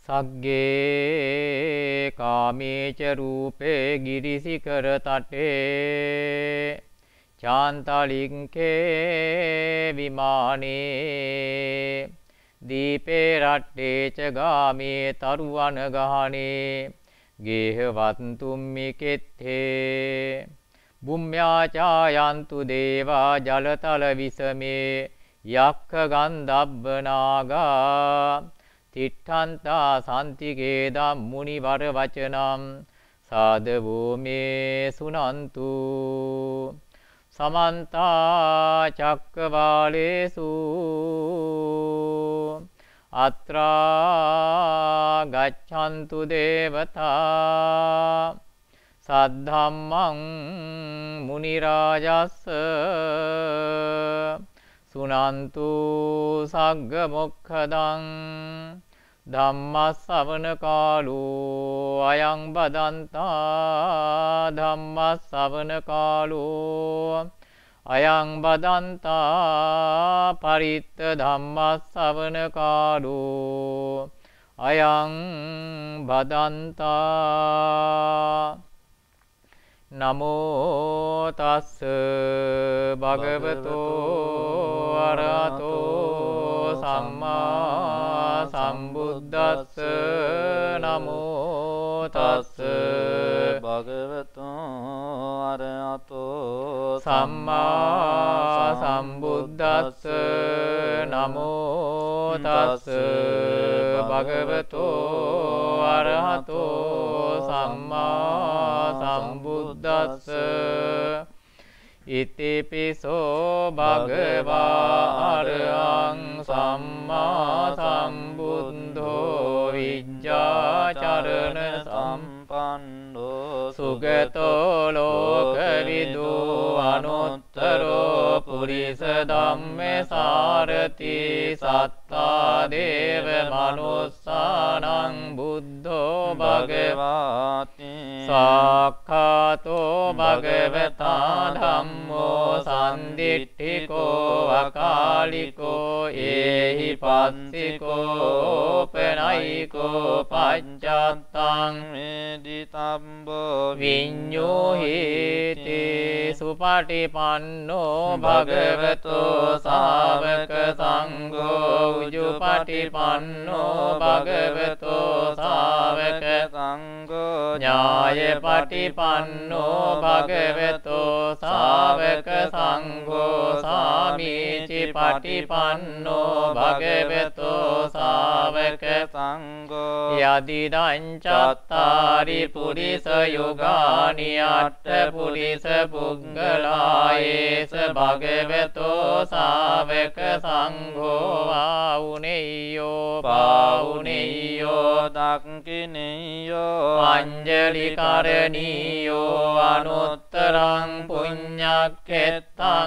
සග්ගේ කාමේච රූපේ ගිරිසිකර තටේ චාන්තලින්කේ විමානේ දීපේ රට්ටේච ගාමේ තරුවන ගහනේ ගේහවත්තුම්මිකෙත්තේ බුම්්‍යාචායන්තු දේවා ජලතල විසමේ යක්ඛ ගන්ධබ්බනාගා තිට්ඨන්තා සන්තිකේදම් මුනිවර වචනම් සාදවෝ මේ සුනන්තු සමන්තා චක්කවාලේසු අත්‍රා ගච්ඡන්තු දේවතා සද්ධම්මං මුනි රාජස්ස සුනන්තු සග්ග මොක්ඛදං ධම්මස්සවන කාලෝ අයං බදන්තා ධම්මස්සවන කාලෝ අයං බදන්තා පරිත්ත ධම්මස්සවන කාලෝ අයං බදන්තා නමෝ තස්ස භගවතෝ අරහතෝ සම්මා සම්බුද්දස්ස නමෝ තස්ස භගවතෝ අරහතෝ සම්මා සම්බුද්දස්ස නමෝ තස්ස භගවතෝ අරහතෝ සම්මා සම්බුද්දස්ස ඉතිපිසෝ භගවා අරහං සම්මා සම්බුද්ධෝ විජ්ජාචරණ සම්පන්නෝ සුගතෝ ලෝකවිදු අනුත්තරෝ පුරිස ධම්මේ සාරති සත්තා දේව මනුස්සානං බුද්ධෝ භගවාති සාක්ඛාතෝ භගවතා ධම්මෝ සම්දිට්ඨිකෝ අකාලිකෝ ඒහි පස්සිකෝ පනයිකෝ පච්චත්තං වේදිතම්බෝ විඤ්ඤෝහිති සුපටිපන්නෝ භගවතෝ ශාවක සංඝෝ උජුපටිපන්නෝ භගවතෝ ශාවක සංඝෝ ඥායපටිපන්නෝ භගවතෝ ශාවක සංඝෝ සාමීචි පටිපන්නෝ භගවතෝ ශාවක සංඝෝ යදිදං චත්තාරි පුරිස යුගානි අට්ඨ පුරිස පුග්ගලායේස භගවතෝ ශාවක සංඝෝ වාඋනේයෝ පාඋනේයෝ දක්ඛිනේයෝ අංජලි කරණීයෝ අනුත්තරං පුඤ්ඤක්ඛෙත්තං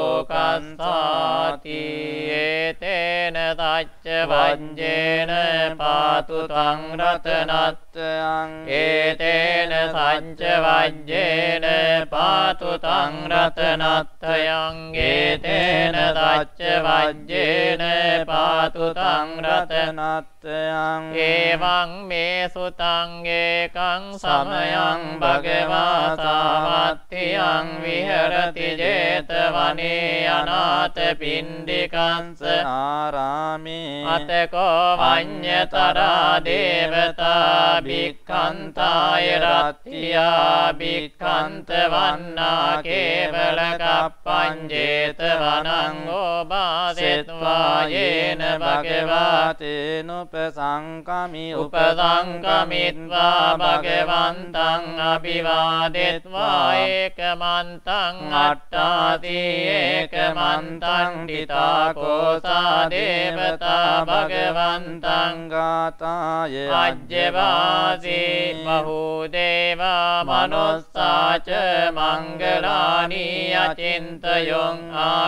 ලෝකස්සාති ඒතේන තච්ච වජ්ජේන පාතු ත්වං රතනත්තං ඒතේන සච්ච වජ්ජේන පාතු ත්වං රතනත්තං ඒතේන තච්ච වජ්ජේන පාතු ත්වං රතනත්තං එවං මේ සුතං ඒකං සමයං භගවා සාවත්තියං විහෙරති 제තවනේ අනාථ පිණ්ඩිකංස ආරාමේ අතකෝ වඤ්ඤතරා දේවතා භික්ඛන්තාය රත්ත්‍යා භික්ඛන්ත වන්නා කේවල කප්පං 제තවනං ඕබාසෙත්වා යේන භගවා තේනුපසංකමි උපසංකමිත්වා භගවන්තං අභිවාදෙත්වා ඒකමන්තං අට්ඨාති ඒකමන්තං තිතාකෝසා දේවතා භගවන්තං ගාතාය අජ්ජවාසී බහූදේවා මනුස්සාච මංගලානි අචින්තයොං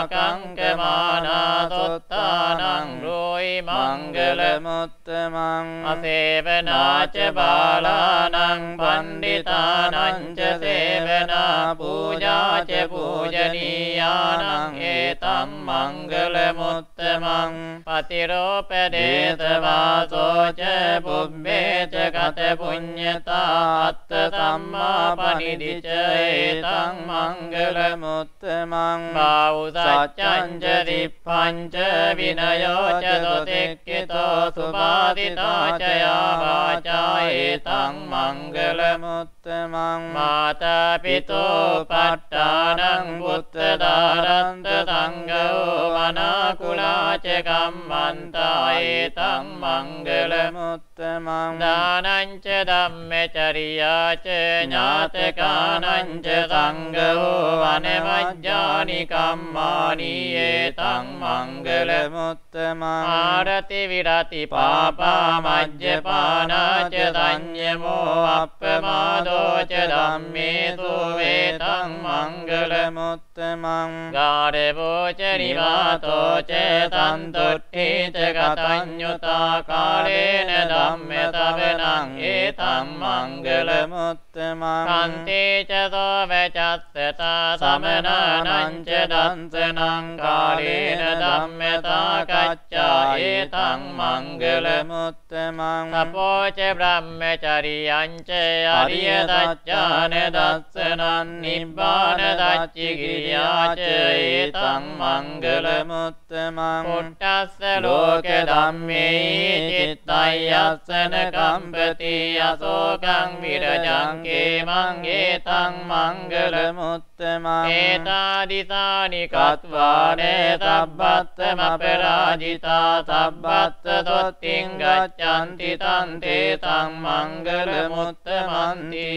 ආකංකමානා සොත්තානං රෝයි මංගලමුත්තමං අසේවනාච බාලානං පණ්ඩිතානං ච සේවන දානා පූජා ච පූජනීයානං ඒතං මංගලමුත්තමං පතිරෝපදේශ වාසෝ ච පුබ්බේ ච ගත පුඤ්ඤතා අත්ථ සම්මා පනිදි ච ඒතං මංගලමුත්තමං බාහු සච්ඡං ච දිප්පං ච විනයෝ ච දොතෙක්ඛිතෝ සුභාදිතා ච යාවාචා ඒතං මංගලමුත්තමං මාතා පිතෝ පට්ඨානං පුත්ත දාරන්ත සංඝෝ වනාකුලා ච කම්මන්තා ඒතං මංගලමුත්තමං දානං ච ධම්මචර්යා ච ඥාතකානං ච සංඝෝ අනවජ්ජානි කම්මානි ඒතං මංගලමුත්තමං ආරති විරති පාපා මජ්ජපානා ච සංයමෝ අප්පමාදෝ ච ධම්මේසු ඒතං මංගලමුත්තමං ගාරවෝ ච නිවාතෝ ච සන්තුට්ඨි ච ගතඤ්ඤුතා කාලේන ධම්මතවනං ඒතං මංගලමුත්තමං කන්තේ ච සෝවචත්තතා සමනානං ච දන්සනං කාලේන ධම්මතා කච්චා ඒතං මංගලමුත්තමං තපෝ ච බ්‍රහ්මචරියං ච අරිය සත්‍යාන දස්සනං නිබ්බාන දච්චි ගිරියා ච ඒතං මංගලමුත්තමං පුට්ඨස්ස ලෝක ධම්මේ චිත්තයස්සන කම්පති අසෝකං විරජං කේමං ඒතං මංගලමුත්තමං ඒතාදිසානි කତ୍වානේ සබ්බත්තම අපරාජිතා සබ්බත්ත සොත්තිං ගච්ඡanti තං තේතං මංගලමුත්තමන්ති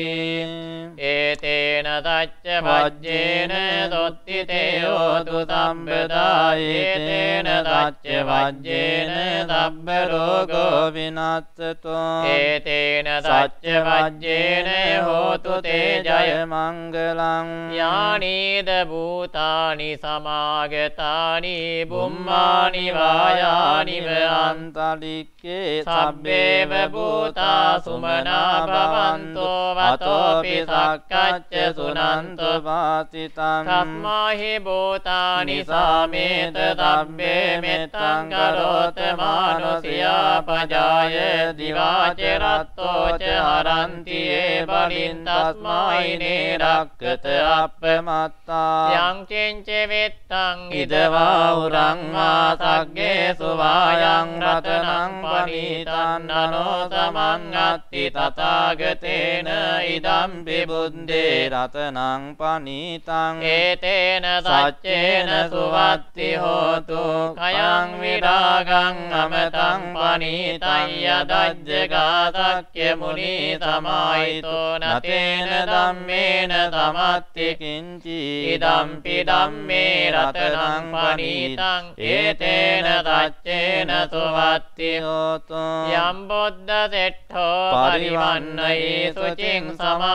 ඒතේන සච්ච වජ්ජේන සොත්ති තේ හෝතු සම්පදා ඒතේන සච්ච වජ්ජේන සබ්බ රෝගෝ විනස්සතෝ ඒතේන සච්ච වජ්ජේන හෝතු තේ ජය මංගලං යානීද භූතානි සමාගතානි බුම්මානි වායානි අන්තලික්කේ සබ්බේව භූතා සුමනා භවන්තෝ වතෝපි සක්කච්ච සුනන්තෝ වාසිතං සම්මාහි භූතානි සාමේත සබ්බේ මෙත්තං කරෝත මානුසියා පජාය දිවාච රත්තෝ ච හරන්ති ඒ බලින් තස්මායිනේ රක්කත අප්පමත්තා යං චෙන්ච වෙත්තං ඉදවා උරං වා සග්ගේ සුවායං රතනං පනිතං නනෝ සමං අත්ති තථාගතේන ඉදම්පි බුද්දේ රතනං පනිතං ඒතේන සච්චේන සුවත්ති හෝතු කයං විරාගං අමතං පනිතං යදජ්ජගාසක්්‍ය මුනි සමායිතෝ නතේන ධම්මේන සමත්ති කිංචි ඉදම්පි ධම්මේ රතනං පනිතං ඒතේන සච්චේන සුවත්ති හෝතු යම් බුද්ධ සෙට්ඨෝ පරිවන්නයි සුචින්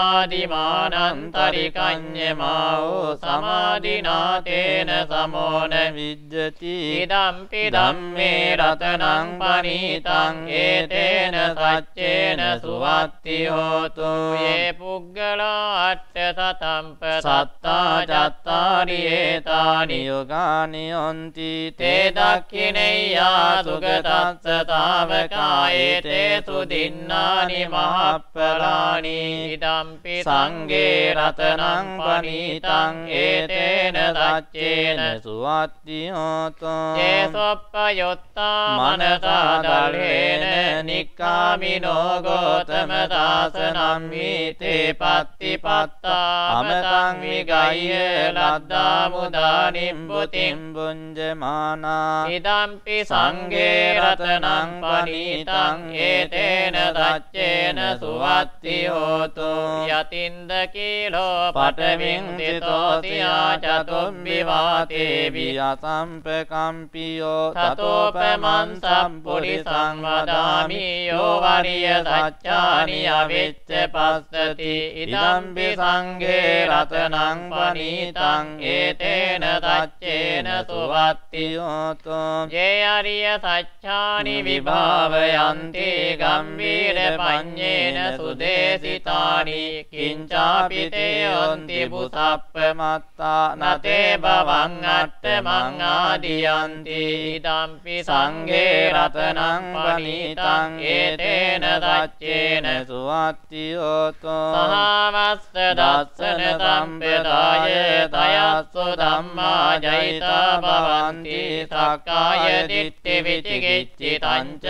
සමාධිමානන්තරිකඤ්ඤමාෝ සමාධිනාතේන සමෝන විජ්ජති ඉදම්පි ධම්මේ රතනං පනිතං ඒතේන සච්චේන සුවත්ති හෝතු යේ පුග්ගලා අට්ඨ සතම්ප සත්තා චත්තාරි ඒතානි යෝගානි යොන්ති තේ දක්ඛිනේයා සුගතස්ස තාවකා ඒතේ සුදින්නානි මහප්පලානි ඉදම්පි සංඝේ රතනං පනිතං ඒතේන සච්චේන සුවත්ති හෝතු චේසොප්පයොත්තා මනසා දලේන නික්ඛාමිනෝ ගෝතම දාසනම් විතේ පත්තිපත්තා අමතං විගය්‍ය ලද්දා මුදා නිම්බුතින් බුඤ්ජමානා ඉදම්පි සංඝේ රතනං පනිතං ඒතේන සච්චේන සුවත්ති හෝතු යතින්ද කීලෝ පඨවින් තිතෝතියා චතුම්බි වාතේ වියසම්පකම්පියෝ තතෝපමං සම්පුරිසං වදාමි යෝ වරිය සච්චානි අවිච්ච පස්සති ඉදම්පි සංඝේ රතනං පනීතං ඒතේන සච්චේන සුවත්ති හෝතෝ යේ අරිය සච්චානි විභාවයන්ති ගම්බීර පඤ්ඤේන සුදේසිතානි කිංචාපි තේ යොන්ති බුසප්පමත්තා නතේ භවං අට්ඨමං ආදියන්ති ඉදම්පි සංඝේ රතනං පනීතං ඒතේන සච්චේන සුවත්ති හෝතෝ සහවස්ස දස්සන සම්පදාය තයස්සු ධම්මා ජයිතා භවන්ති සක්කාය දිට්ඨි විචිකිච්ඡි තංච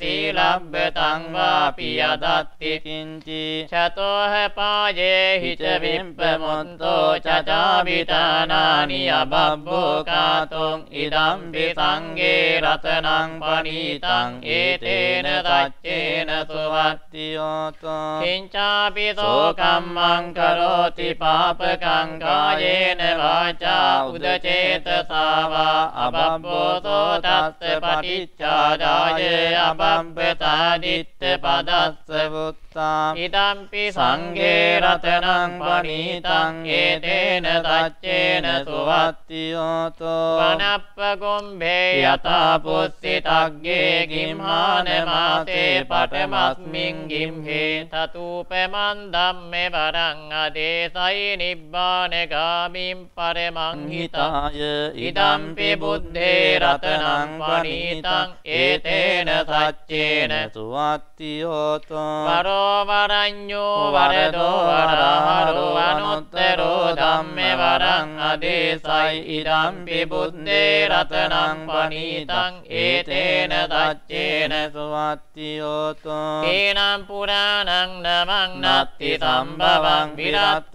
සීලබ්බතං වාපි යදත්ති කිංචි චතෝහ පායේ හිච විම්පමුත්තෝ චචාවිතානානි අබබ්බෝ කාතොං ඉදම්පි සංඝේ රතනං පනීතං ඒතේන සච්චේන සුවත්ති හෝතෝ කිංචාපි සෝකම්මං කරෝති පාපකං කායේන වාචා උදචේතසා වා අබබ්බෝසෝ තස්ස පටිච්චාදාය අබබ්බතා දිට්ඨ පදස්ස වුත්තා ඉදම්පි සංඝේ රතනං පනීතං ඒතේන සච්චේන සුවත්ති හෝතෝ වනප්ප ගොම්භේ යතා පුස්සි තග්ගේ ගිම්හාන මාසේ පඨමස්මින් ගිම්හේ තතුපමන් ධම්මේ වරං අදේසයි නිබ්බාන ගාමින් පරමං හිතාය ඉදම්පි බුද්ධේ රතනං පනීතං ඒතේන සච්චේන සුවත්ති හෝතෝ වරෝ වරඤ්ඤෝ වරදෝ වරහරෝ අනුත්තරෝ ධම්මේ වරං අදේසයි ඉදම්පි බුද්ධේ රතනං පනීතං ඒතේන සච්චේන සුවත්ති හෝතෝ කේනම් පුරාණං නමං නත්ති සම්භවං විරත්ත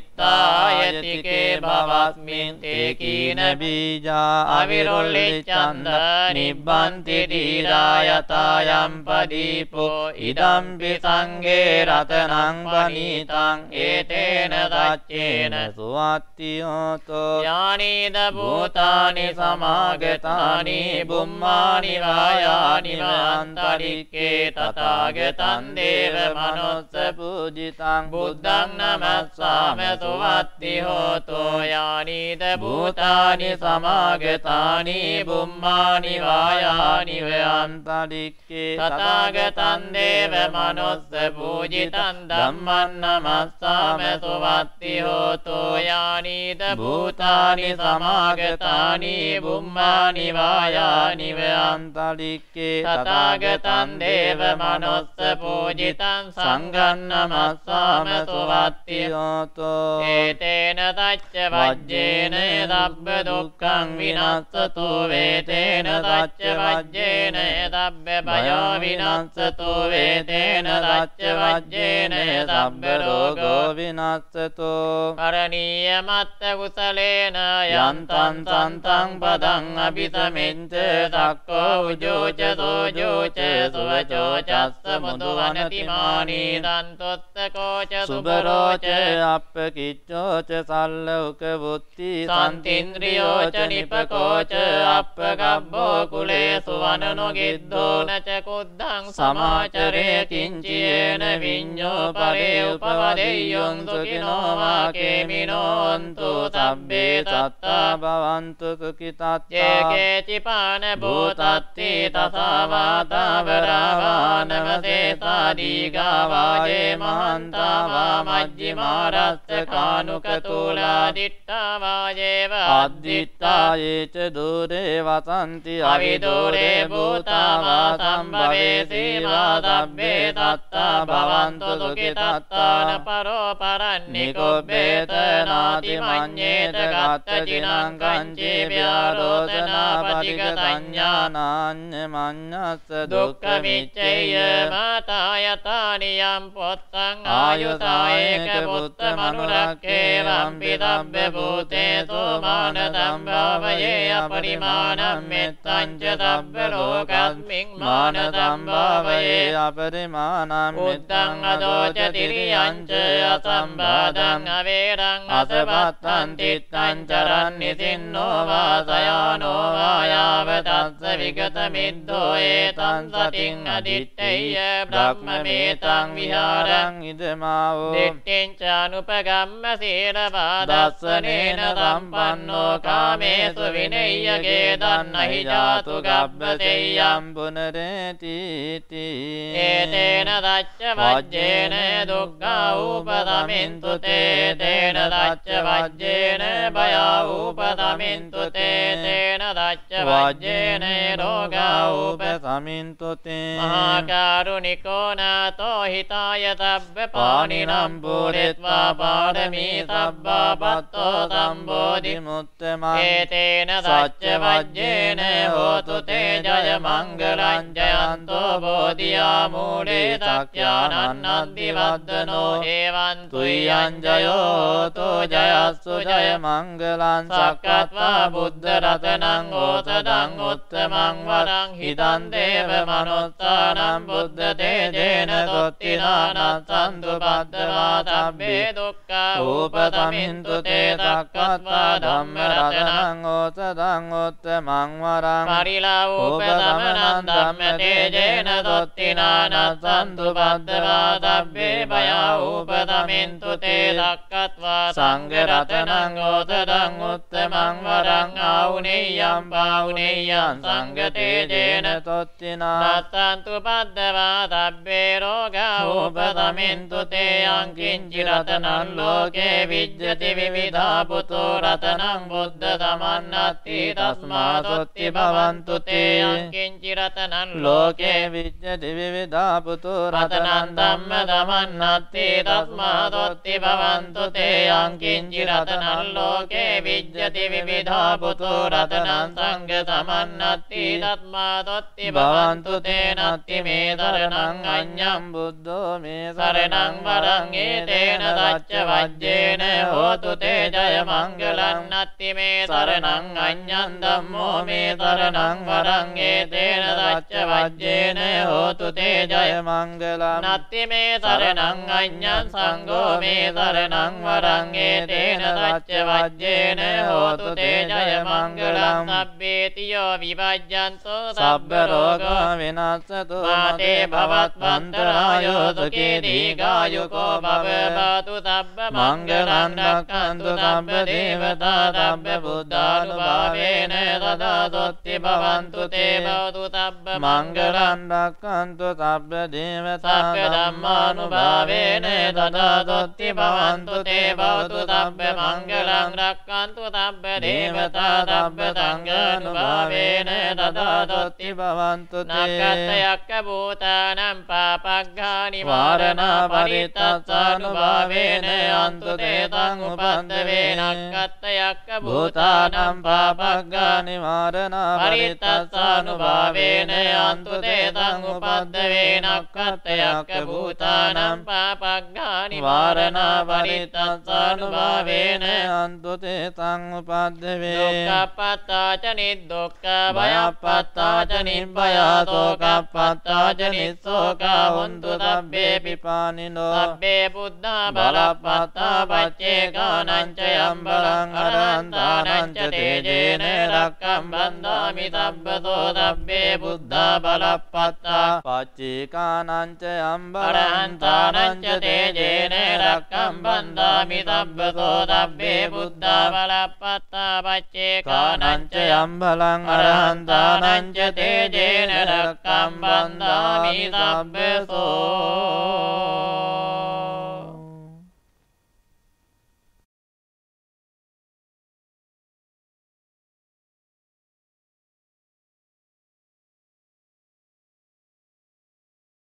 චිත්තායතිකේ භවස්මින් තේ කීන බීජා අවිරොල්ලිච්ඡන්ද නිබ්බන්ති දීරායතායම් පදීපෝ ඉදම්පි සංඝේ රතනං පනීතං ඒතේන සච්චේන සුවත්ති හෝතෝ යානීද භූතානි සමාගතානි බුම්මානි වායානි අන්තරික්කේ තථාගතං දේව මනුස්ස පූජිතං බුද්ධං නමස්සාම සුවත්ති හෝතෝ යානීද භූතානි සමාගතානි බුම්මානි වායානි අන්තරික්කේ තථාගතං දේව මනුස්ස පූජිතං ධම්මං නමස්සාම සුවත්ති හෝතෝ යානීද භූතානි සමාගතානි බුම්මානි වායානි අන්තරික්කේ තථාගතං දේව මනුස්ස පූජිතං සංඝං නමස්සාම සුවත්ති හෝතෝ ඒතේන තච්ච වජ්ජේන සබ්බ දුක්ඛං විනස්සතු වේතේන තච්ච වජ්ජේන සබ්බ භයෝ විනස්සතු වේතේන තච්ච වජ්ජේන සබ්බ රෝගෝ විනස්සතු කරණීය මත්ත කුසලේන යන්තං සන්තං පදං අபிසමෙන්ත සක්කෝ උජෝච සෝජෝච සුවචෝ චස්ස මුදුවනති මානී දන්තොත්තකෝච සුබරෝච අප්පකිච්චෝච සල්ලෝක වුත්ති සන්තින්ද්‍රියෝච නිපකෝච අප්පගබ්බෝ කුලේ සුවනනෝ ගිද්දෝනච කුද්ධං සමාචරේ කිංචියේන විඤ්ඤෝ පරේ උපවදෙය්‍යං සුඛිනෝ වාකේමිනෝන්තු සබ්බේ සත්තා භවන්තු සුඛිතත්තා යේකේචිපාන භූතත්ති තසවාතාවරාවානවසේතා දීගාවායේ මහන්තාවා මජ්ජිමාරස්ස කානුකතුලා දිට්ඨාවායේව අද්දිට්ඨායේච දුරේ වසන්ති අවිදුරේ භූතාවා සම්භවේ සේවා සබ්බේ තත්තා භවන්තු සුඛිතත්තාන පරෝ පරන්නිකොබ්බේත නාති මඤ්ඤේත ගත්ත චිනං කංචේ ව්‍යාරෝධනා පටික සංඥානාඤ්ඤ මඤ්ඤස්ස දුක්ඛ විච්ඡේය මාතායතානියම් පොත්තං ආයුතායේක පුත්ත මනුරක්ඛේ වම්පි දබ්බ භූතේසු මාන සම්භාවයේ අපරිමාණම් මෙත්තං ච සබ්බ ලෝකස්මින් මාන සම්භාවයේ අපරිමාණම් මෙත්තං අදෝච තිරියං ච අසම්බාධං අවේරං අසපත්තං තිත්තං චරන් නිසින්නෝ වාසයානෝ වායාව තස්ස විගත මිද්දෝ ඒතං සතින් අදිට්ඨ දිත්තේය බ්‍රහ්මමේතං විහාරං ඉදමාවෝ දිට්ඨිං චානුපගම්ම සීලපාදස්සනේන සම්පන්නෝ කාමේසු විනෙය්‍යගේ දන්නහි ජාතු ගබ්බතෙය්‍යම් පුනරේති ඒතේන දච්ච වජ්ජේන දුක්ඛා උපතමින්තු තේ තේන දච්ච වජ්ජේන භයා උපතමින්තු තේ තේන දච්ච වජ්ජේන රෝගා උපතමින්තු තේ මහා කරුණිකෝ නාතෝ හිතාය තබ්බ පානිනම් පුරිත්වා පාරමී සබ්බා පත්තෝ සම්බෝධි මුත්තමං ඒතේන දච්ච වජ්ජේන හෝතු තේ ජය මංගලං ජයන්තෝ බෝධියා මූලේ සක්ඛ්‍යානං අද්දිවද්දනෝ හේවං තුයං ජයෝතෝ ජයස්සු ජය මංගලං සක්කත්වා බුද්ධ රතනං ඕසදං උත්තමං වරං හිතං දේව මනොත්තානං බුද්ධ තේජේන තොත්තිනානං සන්තු බද්දවා තබ්බේ දුක්ඛා උපතමින්තු තේ සක්කත්වා ධම්ම රතනං ඕසදං උත්තමං වරං පරිලා උපතමනං ධම්ම තේජේන තොත්තිනානං සන්තු බද්දවා තබ්බේ භයා උපතමින්තු තේ සක්කත්වා සංඝ රතනං ඕසදං උත්තමං වරං ආවුනේයං පාවුනේයං සංඝ තේජේන තොත්තිනා සන්තු බද්දවා තබ්බේ රෝගා උපතමින්තු තේ යං කිංචි රතනං ලෝකේ විජ්ජති විවිධා පුතෝ රතනං බුද්ධ සමන්නත්ති තස්මාදොත්ති භවන්තු තේ යං කිංචි රතනං ලෝකේ විජ්ජති විවිධා පුතෝ රතනං ධම්ම සමන්නත්ති තස්මාදොත්ති භවන්තු තේ යං කිංචි රතනං ලෝකේ විජ්ජති විවිධා පුතෝ රතනං සංඝ සමන්නත්ති තස්මාදොත්ති භවන්තු තේ නත්ති මේ සරණං අඤ්ඤං බුද්ධෝ මේ සරණං වරං ඒතේන දච්ච වජ්ජේන හෝතු තේ ජය මංගලං නත්ති මේ සරණං අඤ්ඤං ධම්මෝ මේ සරණං වරං ඒතේන දච්ච වජ්ජේන හෝතු තේ ජය මංගලං නත්ති මේ සරණං අඤ්ඤං සංඝෝ මේ සරණං වරං ඒතේන දච්ච වජ්ජේන හෝතු තේ ජය මංගලං සබ්බේතියෝ විවජ්ජන්තෝ සබ්බ රෝගෝ විනාශතෝ මාතේ භවත් වන්තරායෝ සුඛේ දීඝායුකෝ භව බාතු සබ්බ මංගලං රක්ඛන්තු සබ්බ දේවතා සබ්බ බුද්ධානුභාවේන සදා සොත්ති භවන්තු තේ භවතු සබ්බ මංගලං රක්ඛන්තු සබ්බ දේවතා සබ්බ ධම්මානුභාවේන සදා සොත්ති භවන්තු තේ භවතු සබ්බ මංගලං රක්ඛන්තු සබ්බ දේවතා සබ්බ සංඝානුභාවේන සදා සොත්ති භවන්තු තේ නක්ඛත්තයක්ඛ භූතානං පාපග්ඝානි වාරණා පරිත්තස්සානුභාවේන අන්තු තේ තං උපද්දවේ නක්ඛත්තයක්ඛ භූතානං පාපග්ඝානි වාරණා පරිත්තස්සානුභාවේන අන්තු තේ තං උපද්දවේ නක්ඛත්තයක්ඛ භූතානං පාපග්ඝානි වාරණා පරිත්තස්සානුභාවේන අන්තු තේ තං උපද්දවේ දුක්ඛප්පත්තාච නිදුක්ඛ භයප්පත්තාච නිබ්බයා සෝකප්පත්තාච නිස්සෝකා හොන්තු සබ්බේ පිපානිනෝ සබ්බේ බුද්ධා බලප්පත්තා පච්චේකානං ච යම්බලං අරහන්තානං ච තේජේන රක්ඛම් බන්දාමි සබ්බතෝ සබ්බේ බුද්ධා බලප්පත්තා පච්චේකානං ච යම්බලං අරහන්තානං ච තේජේන රක්ඛම් බන්දාමි සබ්බතෝ සබ්බේ බුද්ධා බලප්පත්තා පච්චේකානං ච යම්බලං අරහන්තානං ච තේජේන රක්ඛම් බන්දාමි සබ්බතෝ